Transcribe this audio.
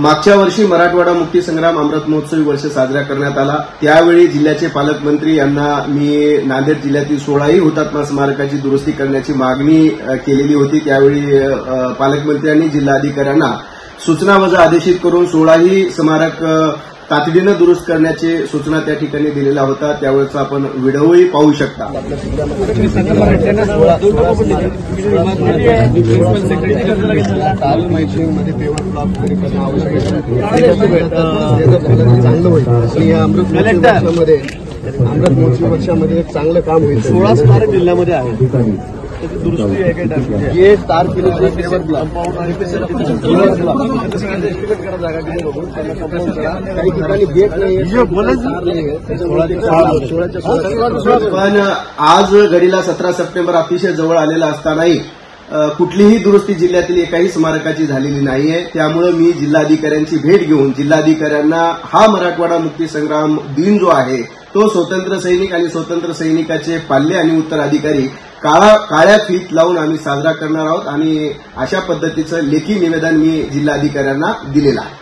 मागच्या वर्षी मराठवाडा मुक्तीसंग्राम अमृत महोत्सवी वर्ष साजरा करण्यात आला। त्यावेळी जिल्ह्याचे पालकमंत्री यांना मी नांदेड जिल्ह्यातील 16ही हुतात्मा स्मारकाची दुरुस्ती करण्याची मागणी केलेली होती। त्यावेळी पालकमंत्र्यांनी जिल्हाधिकाऱ्यांना सूचना वजा आदेशित करून 16ही स्मारक तातडीनं दुरुस्त करण्याची सूचना त्या ठिकाणी दिलेला होता। त्यावेळेचा आपण व्हिडिओही पाहू शकता। अमृत महोत्सवी वर्षामध्ये एक चांगलं काम होईल। 16 स्मारक जिल्ह्यामध्ये आहे, दुरुस्ती आहे काय ये तार केली काही ठिकाणी गेट नाही, पण आज घडीला 17 सप्टेंबर अतिशय जवळ आलेला असतानाही कुठलीही दुरुस्ती जिल्ह्यातील एकाही स्मारकाची झालेली नाहीये। त्यामुळे मी जिल्हाधिकाऱ्यांची भेट घेऊन जिल्हाधिकाऱ्यांना हा मराठवाडा मुक्तीसंग्राम दिन जो आहे तो स्वतंत्र सैनिक आणि स्वतंत्र सैनिकाचे पाल्य आणि उत्तराधिकारी काळ्या फीत लावून आम्ही साजरा करणार आहोत आणि अशा पद्धतीचं लेखी निवेदन मी जिल्हाधिकाऱ्यांना दिलेलं आहे।